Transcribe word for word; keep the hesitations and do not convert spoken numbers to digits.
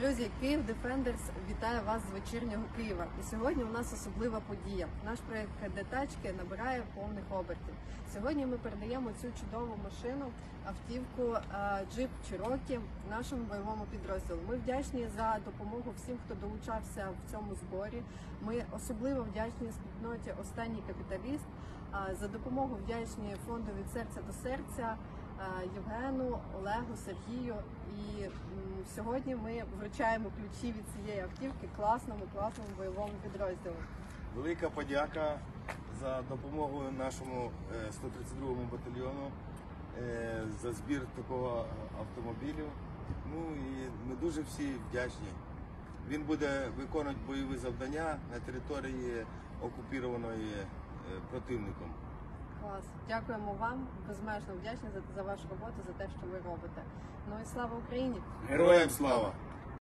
Друзі, Київ Defenders вітає вас з вечірнього Києва. І сьогодні у нас особлива подія. Наш проєкт «Д-тачки» набирає повних обертів. Сьогодні ми передаємо цю чудову машину, автівку джип Cherokee нашому бойовому підрозділу. Ми вдячні за допомогу всім, хто долучався в цьому зборі. Ми особливо вдячні спільноті «Останній капіталіст», за допомогу вдячні фонду «Від серця до серця», Євгену, Олегу, Сергію. І м, сьогодні ми вручаємо ключі від цієї автівки класному, класному бойовому підрозділу. Велика подяка за допомогу нашому сто тридцять другому батальйону за збір такого автомобілю. Ну і ми дуже всі вдячні. Він буде виконувати бойові завдання на території окупованої противником. Клас. Дякуємо вам, безмежно вдячні за, за вашу роботу, за те, що ви робите. Ну і слава Україні! Героям слава!